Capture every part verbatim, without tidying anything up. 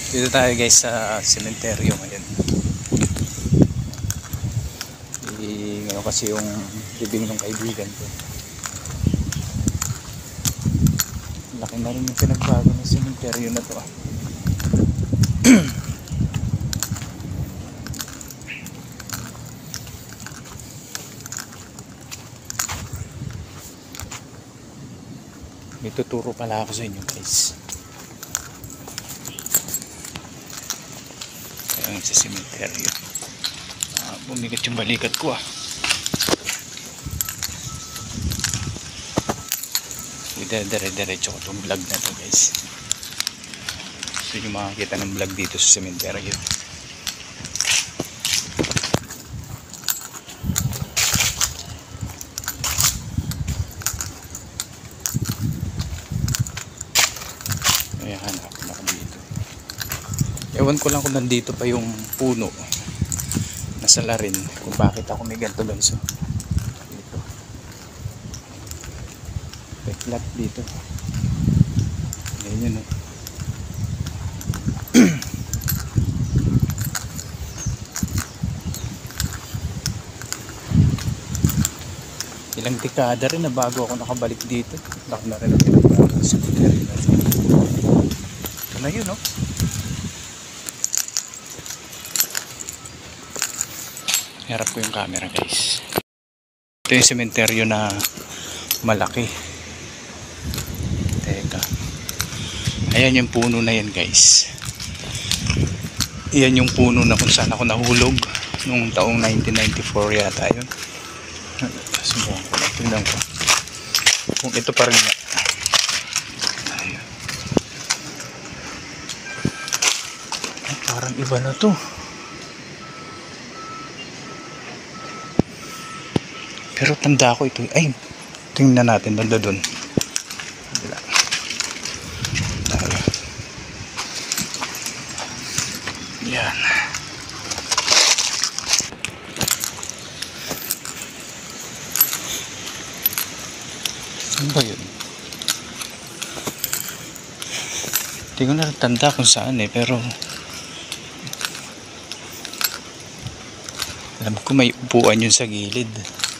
Dito tayo guys sa sementeryo ngayon. I, ngayon kasi yung libing ng kaibigan ko. Laki na rin yung pinagbago ng sementeryo na to ah. May tuturo pala ako sa inyo guys. Kaya sa sementeryo. Ah, bumigat yung balikat ko ah. Dire-diretso ko itong vlog na to guys. So yung makakita ng vlog dito sa sementeryo. Ayan, hanap na ako dito. Ewan ko lang kung nandito pa yung puno nasa larin kung bakit ako may ganito ganso dito. May flat dito. Ayan yun oh. Ilang dekada rin na bago ako nakabalik dito. Laki na rin ang pinagbago sa sementeryo na ito. Ito na yun oh. Harap ko yung camera guys. Ito yung sementeryo na malaki. Teka. Ayan yung puno na yan guys. Iyan yung puno na kung saan ako nahulog nung taong nineteen ninety-four yata yun. Subukan ko. Tingnan ko kung ito pa rin nga. Ayun. Ay, parang iba na to. Pero tanda ko ito. Ay, tingnan natin banda doon. Yan. Ano ba yun? Hindi ko na tanda kung saan eh. Pero alam ko may upuan yun sa gilid.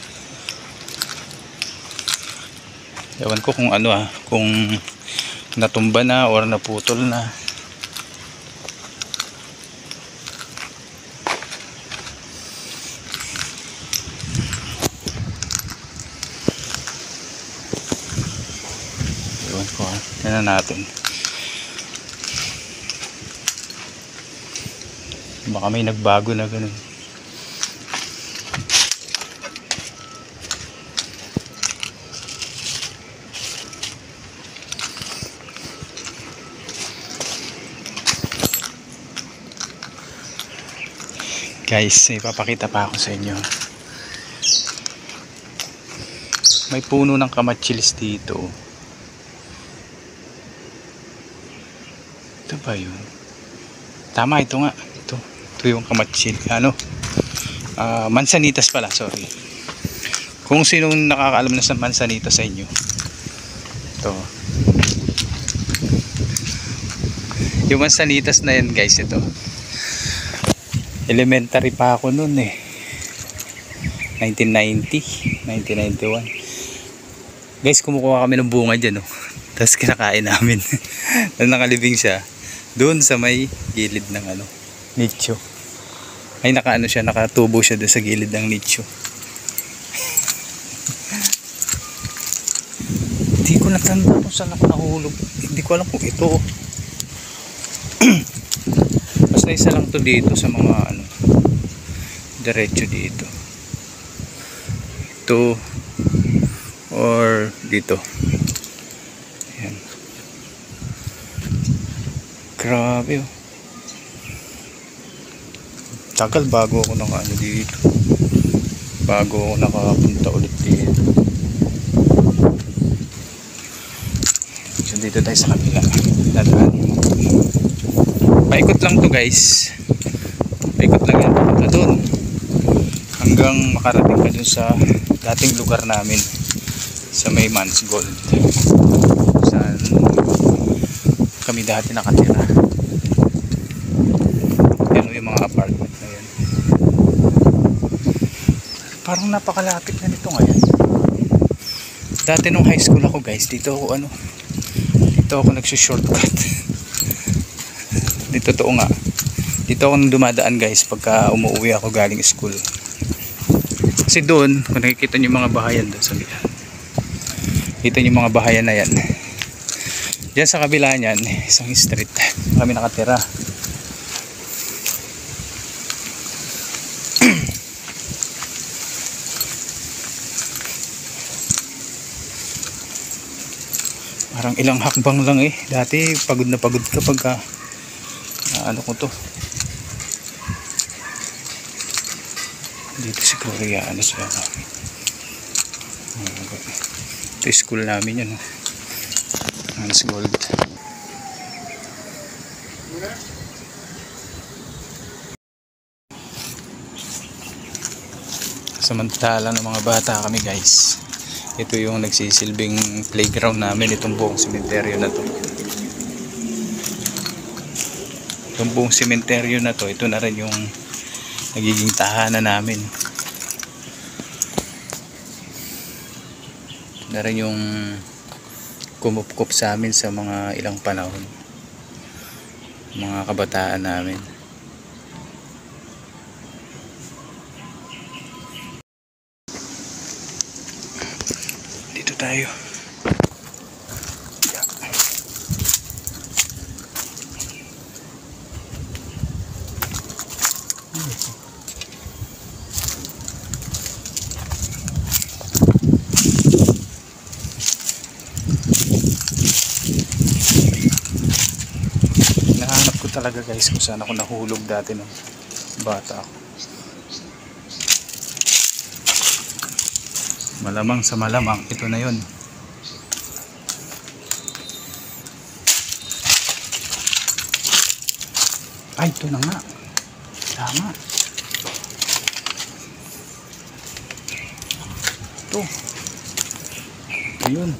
Ewan ko kung ano ah, kung natumba na or naputol na. Ewan ko ah, tingnan natin. Baka may nagbago na ganun. Guys, ipapakita pa ako sa inyo. May puno ng kamatsilis dito. Ito ba yun? Tama, ito nga. Ito, ito yung kamatsil. Ano? Uh, mansanitas pala, sorry. Kung sinong nakakaalam na sa mansanitas sa inyo. Ito. Yung mansanitas na yan guys, ito. Elementary pa ako noon eh. nineteen ninety, nineteen ninety-one. Guys, kumukuha kami ng bunga dyan oh. Tapos kinakain namin. Tapos nakalibing siya doon sa may gilid ng ano, nicho. Ay nakaano siya, nakatubo siya doon sa gilid ng nicho. Hindi ko natanda kung saan ako nahulog. Hindi ko alam kung ito. Basta isa lang to dito sa mga ano, diretso dito. Ito or dito. Ayan. Grabe oh. Tagal bago ako naka ano dito. Bago ako nakapunta ulit dito. So dito tayo sa kabila. Dadaan. Paikot lang to guys. Paikot lang yan. Punta doon. Hanggang makarating ka dun sa dating lugar namin. Sa may Mans Gold. Saan kami dati nakatira. Parang napakalapit na nito ngayon. Dati nung high school ako guys, dito ako ano, dito ako nagsushortcut. Dito totoo nga. Dito ako nang dumadaan guys pagka umuwi ako galing school. Kasi doon, kung nakikita nyo yung mga bahayan doon, sabi yan. Kita nyo yung mga bahayan na yan. Diyan sa kabila niyan, isang street, kami nakatira. Parang ilang hakbang lang eh. Dati pagod na pagod ka pagka uh, ano ko to. Dito si Korea, ano siya. Ito yung school namin yan. Hans Gold. Samantala ng mga bata kami guys. Ito yung nagsisilbing playground namin, itong buong sementeryo na to. Itong buong sementeryo na to, ito na rin yung nagiging tahanan namin. Ito na rin yung kumupkup sa amin sa mga ilang panahon. Mga kabataan namin. Tayo. Nahanap ko talaga guys kung saan ako nahulog dati nung bata ako. Malamang sa malamang ito na yun. Ay, ito na nga. Tama. Ito. Ito yun.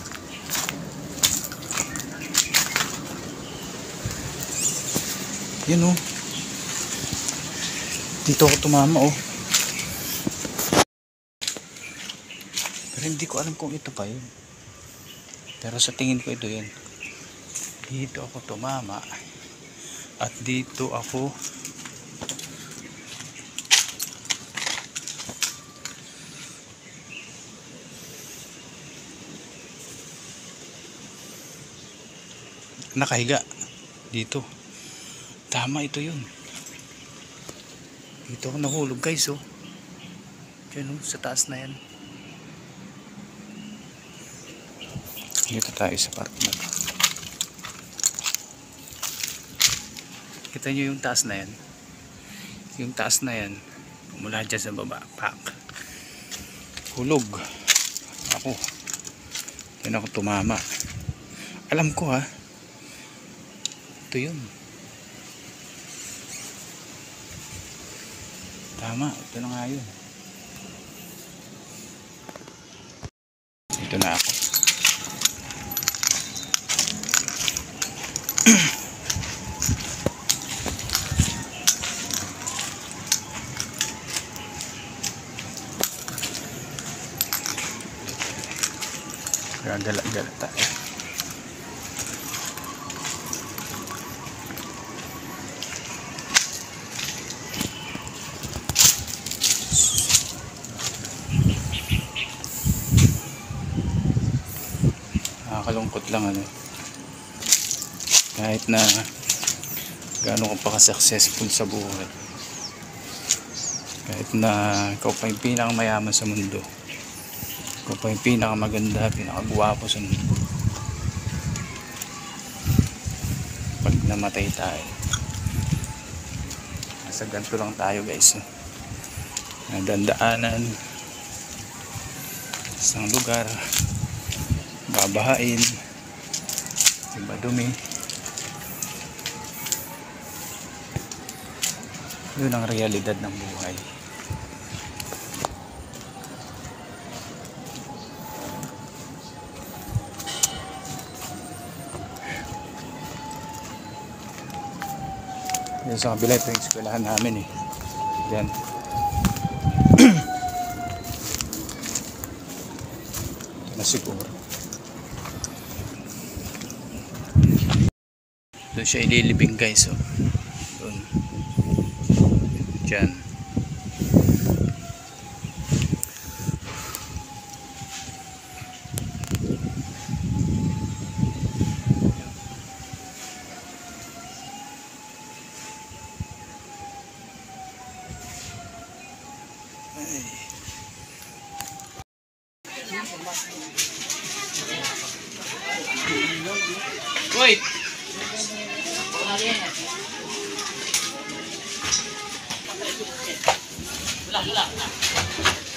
Yan o. Dito ako tumama o. Hindi ko alam kung ito pa yun, pero sa tingin ko ito yun. Dito ako tumama at dito ako nakahiga. Dito tama, ito yun. Dito ako nahulog guys oh. Diyan oh, sa taas na yan. Dito tayo sa park na to. Kita nyo yung taas na yan. Yung taas na yan mula dyan sa baba, pak, hulog ako. Yan ako tumama. Alam ko ha, ito yun. Tama, ito na nga yun. Ito na ako. Gagala-gala tayo. Nakakalungkot lang ano. Kahit na gaano ka pa ka-successful sa buhay, kahit na ikaw pa yung pinakamayaman sa mundo, ikaw pa yung pinakamaganda, pinakagwapo sa mundo, pag namatay tayo, nasa ganito lang tayo guys, nadandaanan isang lugar, babahain, diba dumi. Yun ang realidad ng buhay. Yan sa kabila, ito yung eskwelahan namin eh. Yan. siguro. Doon siya ililibing guys, oh. Doon. Diyan. Wait. Wala, wala.